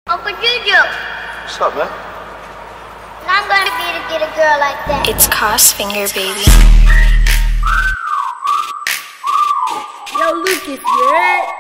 Uncle Juju. What's up, man? I'm gonna be to get a girl like that. It's Kosfinger, baby. Yo, Lucas, you alright?